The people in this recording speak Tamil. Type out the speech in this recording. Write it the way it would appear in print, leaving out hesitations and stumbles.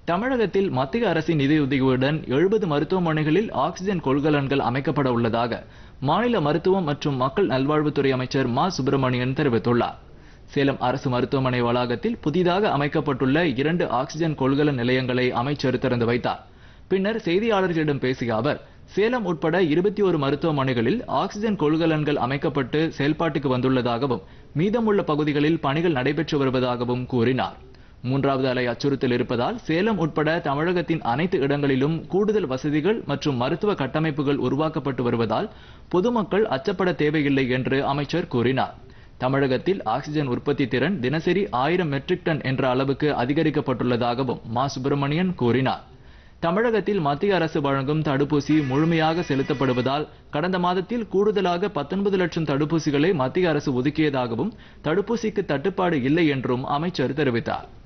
தமிழகத்தில் மத்திய அரசின் நிதியுதவியுடன் 70 மருத்துவமனைகளில் ஆக்ஸிஜன் கொள்கலன்கள் அமைக்கப்பட உள்ளதாக மாநில மருத்துவம் மற்றும் மக்கள் நல்வாழ்வுத்துறை அமைச்சர் மா சுப்பிரமணியன் தெரிவித்துள்ளார். சேலம் அரசு மருத்துவமனை வளாகத்தில் புதிதாக அமைக்கப்பட்டுள்ள 2 ஆக்ஸிஜன் கொள்கலன் நிலையங்களை அமைச்சர் திறந்து வைத்தார். பின்னர் செய்தியாளர்களிடம் பேசிய அவர், சேலம் உட்பட 21 மருத்துவமனைகளில் ஆக்ஸிஜன் கொள்கலன்கள் அமைக்கப்பட்டு செயல்பாட்டுக்கு வந்துள்ளதாகவும் மீதமுள்ள பகுதிகளில் பணிகள் நடைபெற்று வருவதாகவும் கூறினார். 3வது அலை அச்சுறுத்தல் இருப்பதால் சேலம் உட்பட தமிழகத்தின் அனைத்து இடங்களிலும் கூடுதல் வசதிகள் மற்றும் மருத்துவ கட்டமைப்புகள் உருவாக்கப்பட்டு வருவதால் பொதுமக்கள் அச்சப்பட தேவையில்லை என்று அமைச்சர் கூறினார். தமிழகத்தில் ஆக்ஸிஜன் உற்பத்தி திறன் தினசரி 1000 மெட்ரிக் டன் என்ற அளவுக்கு அதிகரிக்கப்பட்டுள்ளதாகவும் மா சுப்பிரமணியன் கூறினார். தமிழகத்தில் மத்திய அரசு வழங்கும் தடுப்பூசி முழுமையாக செலுத்தப்படுவதால் கடந்த மாதத்தில் கூடுதலாக 19 லட்சம் தடுப்பூசிகளை மத்திய அரசு ஒதுக்கியதாகவும் தடுப்பூசிக்கு தட்டுப்பாடு இல்லை என்றும் அமைச்சர் தெரிவித்தார்.